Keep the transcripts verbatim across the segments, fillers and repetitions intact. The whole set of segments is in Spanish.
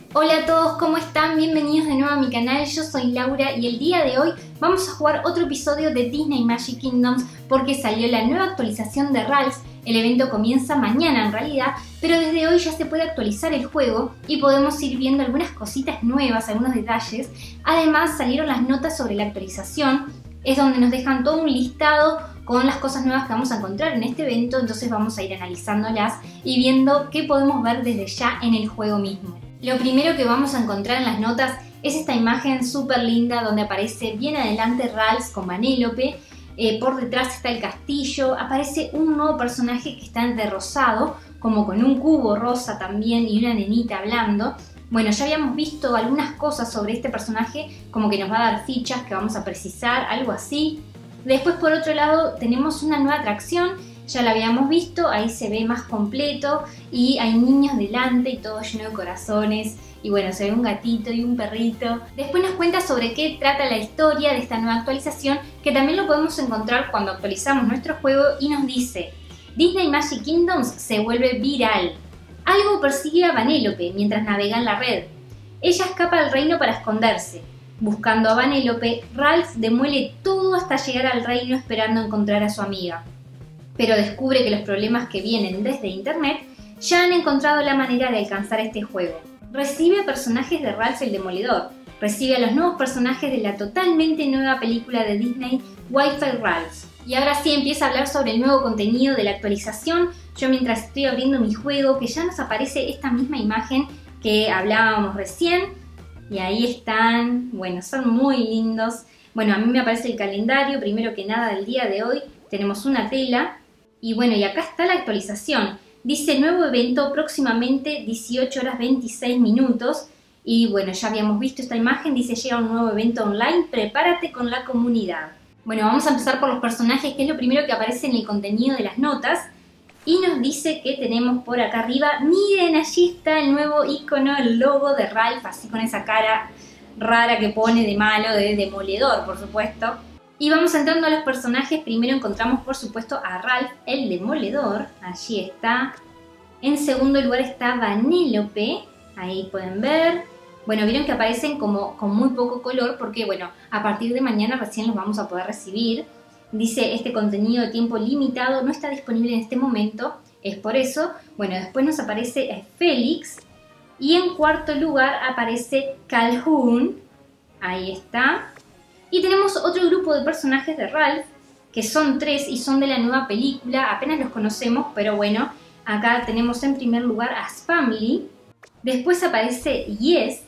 Hola a todos, ¿cómo están? Bienvenidos de nuevo a mi canal, yo soy Laura y el día de hoy vamos a jugar otro episodio de Disney Magic Kingdoms porque salió la nueva actualización de Ralph. El evento comienza mañana en realidad, pero desde hoy ya se puede actualizar el juego y podemos ir viendo algunas cositas nuevas, algunos detalles. Además salieron las notas sobre la actualización, es donde nos dejan todo un listado con las cosas nuevas que vamos a encontrar en este evento, entonces vamos a ir analizándolas y viendo qué podemos ver desde ya en el juego mismo. Lo primero que vamos a encontrar en las notas es esta imagen súper linda donde aparece bien adelante Ralph con Vanellope, eh, por detrás está el castillo, aparece un nuevo personaje que está de rosado, como con un cubo rosa también y una nenita hablando. Bueno, ya habíamos visto algunas cosas sobre este personaje, como que nos va a dar fichas que vamos a precisar, algo así. Después por otro lado tenemos una nueva atracción, ya la habíamos visto, ahí se ve más completo y hay niños delante y todo lleno de corazones y bueno, se ve un gatito y un perrito. Después nos cuenta sobre qué trata la historia de esta nueva actualización, que también lo podemos encontrar cuando actualizamos nuestro juego, y nos dice: Disney Magic Kingdoms se vuelve viral. Algo persigue a Vanellope mientras navega en la red. Ella escapa al reino para esconderse. Buscando a Vanellope, Ralph demuele todo hasta llegar al reino esperando encontrar a su amiga. Pero descubre que los problemas que vienen desde internet ya han encontrado la manera de alcanzar este juego. Recibe a personajes de Ralph el Demoledor, recibe a los nuevos personajes de la totalmente nueva película de Disney Wi-Fi Ralph. Y ahora sí empieza a hablar sobre el nuevo contenido de la actualización. Yo mientras estoy abriendo mi juego, que ya nos aparece esta misma imagen que hablábamos recién. Y ahí están, bueno, son muy lindos. Bueno, a mí me aparece el calendario, primero que nada del día de hoy. Tenemos una tela. Y bueno, y acá está la actualización. Dice nuevo evento próximamente dieciocho horas veintiséis minutos. Y bueno, ya habíamos visto esta imagen, dice llega un nuevo evento online, prepárate con la comunidad. Bueno, vamos a empezar por los personajes, que es lo primero que aparece en el contenido de las notas. Y nos dice que tenemos por acá arriba, miren, allí está el nuevo icono, el logo de Ralph, así con esa cara rara que pone de malo, de demoledor, por supuesto. Y vamos entrando a los personajes. Primero encontramos por supuesto a Ralph el Demoledor, allí está. En segundo lugar está Vanellope, ahí pueden ver. Bueno, vieron que aparecen como con muy poco color porque bueno, a partir de mañana recién los vamos a poder recibir. Dice este contenido de tiempo limitado no está disponible en este momento, es por eso. Bueno, después nos aparece Félix y en cuarto lugar aparece Calhoun, ahí está. Y tenemos otro grupo de personajes de Ralph, que son tres y son de la nueva película, apenas los conocemos, pero bueno, acá tenemos en primer lugar a Spamly, después aparece Yes,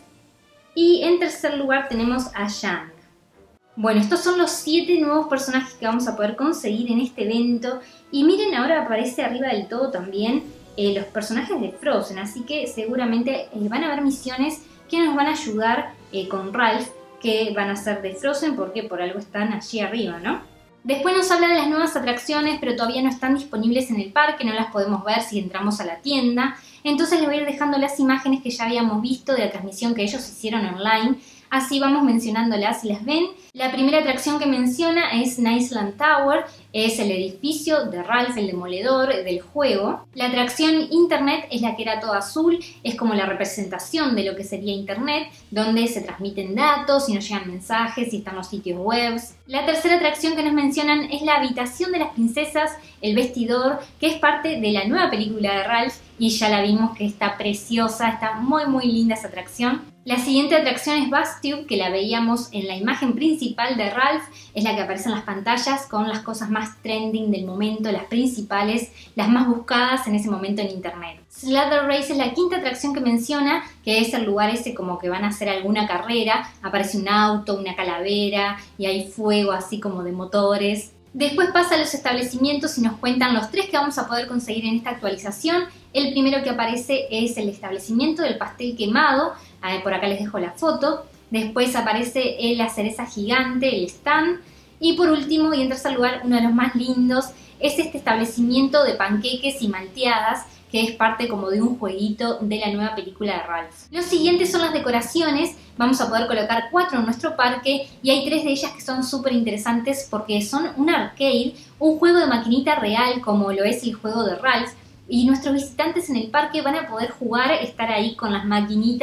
y en tercer lugar tenemos a Yang. Bueno, estos son los siete nuevos personajes que vamos a poder conseguir en este evento, y miren, ahora aparece arriba del todo también eh, los personajes de Frozen, así que seguramente eh, van a haber misiones que nos van a ayudar eh, con Ralph, que van a ser de Frozen porque por algo están allí arriba, ¿no? Después nos habla de las nuevas atracciones, pero todavía no están disponibles en el parque, no las podemos ver si entramos a la tienda. Entonces les voy a ir dejando las imágenes que ya habíamos visto de la transmisión que ellos hicieron online. Así vamos mencionándolas si las ven. La primera atracción que menciona es Niceland Tower, es el edificio de Ralph el Demoledor del juego. La atracción Internet es la que era toda azul, es como la representación de lo que sería Internet, donde se transmiten datos y nos llegan mensajes y están los sitios web. La tercera atracción que nos mencionan es la habitación de las princesas, el vestidor, que es parte de la nueva película de Ralph y ya la vimos que está preciosa, está muy muy linda esa atracción. La siguiente atracción es Buzz-Tube, que la veíamos en la imagen principal de Ralph, es la que aparece en las pantallas con las cosas más trending del momento, las principales, las más buscadas en ese momento en internet. Slaughter Race es la quinta atracción que menciona, que es el lugar ese como que van a hacer alguna carrera, aparece un auto, una calavera y hay fuego así como de motores. Después pasa a los establecimientos y nos cuentan los tres que vamos a poder conseguir en esta actualización. El primero que aparece es el establecimiento del pastel quemado, por acá les dejo la foto. Después aparece la cereza gigante, el stand. Y por último, y en tercer lugar, uno de los más lindos, es este establecimiento de panqueques y malteadas, que es parte como de un jueguito de la nueva película de Ralph. Los siguientes son las decoraciones. Vamos a poder colocar cuatro en nuestro parque y hay tres de ellas que son súper interesantes porque son un arcade, un juego de maquinita real como lo es el juego de Ralph, y nuestros visitantes en el parque van a poder jugar, estar ahí con las maquinitas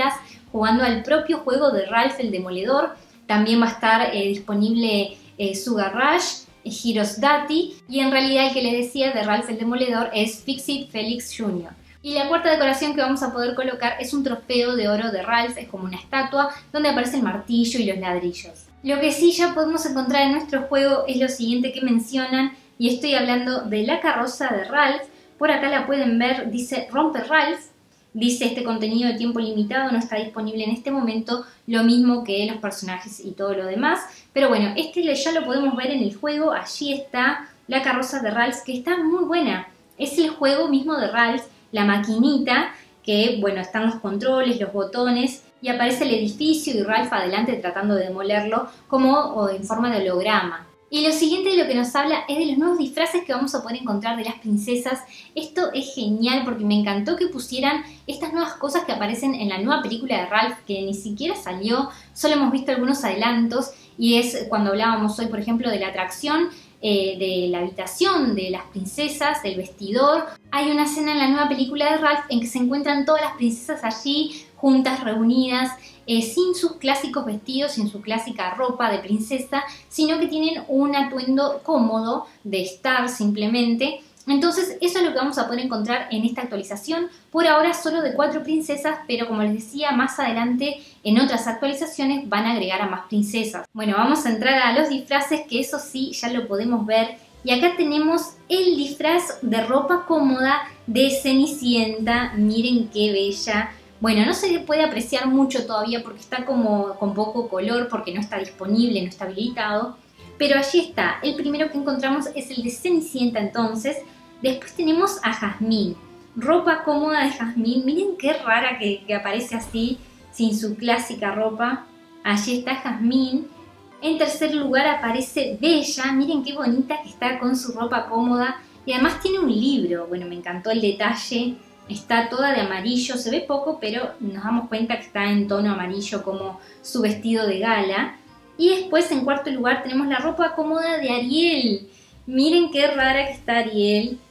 jugando al propio juego de Ralph el Demoledor. También va a estar eh, disponible eh, Sugar Rush, eh, Heroes Daddy, y en realidad el que les decía de Ralph el Demoledor es Fix-It Felix junior Y la cuarta decoración que vamos a poder colocar es un trofeo de oro de Ralph, es como una estatua donde aparece el martillo y los ladrillos. Lo que sí ya podemos encontrar en nuestro juego es lo siguiente que mencionan, y estoy hablando de la carroza de Ralph. Por acá la pueden ver, dice Rompe Ralph, dice este contenido de tiempo limitado no está disponible en este momento, lo mismo que los personajes y todo lo demás. Pero bueno, este ya lo podemos ver en el juego, allí está la carroza de Ralph, que está muy buena. Es el juego mismo de Ralph, la maquinita, que bueno, están los controles, los botones, y aparece el edificio y Ralph adelante tratando de demolerlo como en forma de holograma. Y lo siguiente de lo que nos habla es de los nuevos disfraces que vamos a poder encontrar de las princesas. Esto es genial porque me encantó que pusieran estas nuevas cosas que aparecen en la nueva película de Ralph, que ni siquiera salió, solo hemos visto algunos adelantos, y es cuando hablábamos hoy, por ejemplo, de la atracción eh, de la habitación de las princesas, del vestidor. Hay una escena en la nueva película de Ralph en que se encuentran todas las princesas allí, juntas, reunidas, eh, sin sus clásicos vestidos, sin su clásica ropa de princesa, sino que tienen un atuendo cómodo de estar simplemente. Entonces eso es lo que vamos a poder encontrar en esta actualización, por ahora solo de cuatro princesas, pero como les decía, más adelante en otras actualizaciones van a agregar a más princesas. Bueno, vamos a entrar a los disfraces, que eso sí, ya lo podemos ver. Y acá tenemos el disfraz de ropa cómoda de Cenicienta, miren qué bella. Bueno, no se puede apreciar mucho todavía porque está como con poco color, porque no está disponible, no está habilitado. Pero allí está, el primero que encontramos es el de Cenicienta entonces. Después tenemos a Jasmine, ropa cómoda de Jasmine. Miren qué rara que, que aparece así, sin su clásica ropa. Allí está Jasmine. En tercer lugar aparece Bella, miren qué bonita que está con su ropa cómoda. Y además tiene un libro, bueno, me encantó el detalle. Está toda de amarillo, se ve poco, pero nos damos cuenta que está en tono amarillo como su vestido de gala. Y después, en cuarto lugar, tenemos la ropa cómoda de Ariel. Miren qué rara que está Ariel.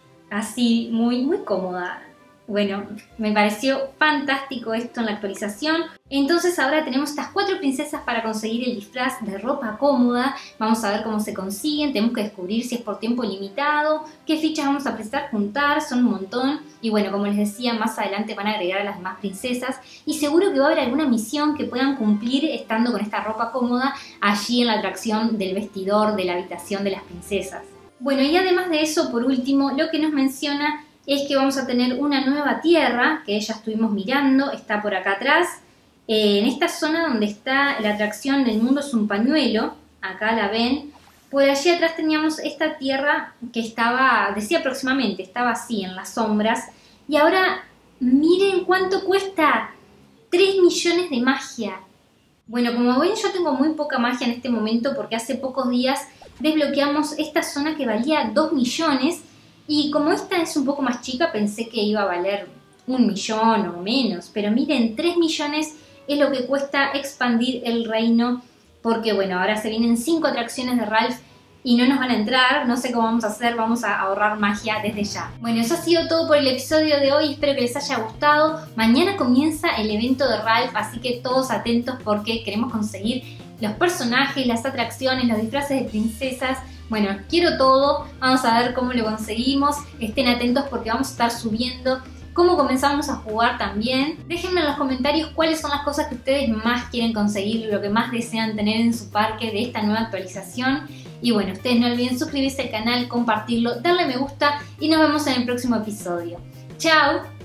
Así, muy, muy cómoda. Bueno, me pareció fantástico esto en la actualización. Entonces ahora tenemos estas cuatro princesas para conseguir el disfraz de ropa cómoda. Vamos a ver cómo se consiguen, tenemos que descubrir si es por tiempo limitado, qué fichas vamos a precisar juntar, son un montón. Y bueno, como les decía, más adelante van a agregar a las demás princesas. Y seguro que va a haber alguna misión que puedan cumplir estando con esta ropa cómoda allí en la atracción del vestidor de la habitación de las princesas. Bueno, y además de eso, por último, lo que nos menciona es que vamos a tener una nueva tierra, que ya estuvimos mirando, está por acá atrás. Eh, en esta zona donde está la atracción del mundo es un pañuelo, acá la ven. Por allí atrás teníamos esta tierra que estaba, decía próximamente, estaba así en las sombras. Y ahora miren cuánto cuesta, tres millones de magia. Bueno, como ven, yo tengo muy poca magia en este momento porque hace pocos días desbloqueamos esta zona que valía dos millones. Y como esta es un poco más chica, pensé que iba a valer un millón o menos. Pero miren, tres millones es lo que cuesta expandir el reino. Porque bueno, ahora se vienen cinco atracciones de Ralph y no nos van a entrar. No sé cómo vamos a hacer, vamos a ahorrar magia desde ya. Bueno, eso ha sido todo por el episodio de hoy. Espero que les haya gustado. Mañana comienza el evento de Ralph, así que todos atentos porque queremos conseguir los personajes, las atracciones, los disfraces de princesas. Bueno, quiero todo, vamos a ver cómo lo conseguimos, estén atentos porque vamos a estar subiendo cómo comenzamos a jugar también. Déjenme en los comentarios cuáles son las cosas que ustedes más quieren conseguir, lo que más desean tener en su parque de esta nueva actualización. Y bueno, ustedes no olviden suscribirse al canal, compartirlo, darle me gusta y nos vemos en el próximo episodio. ¡Chao!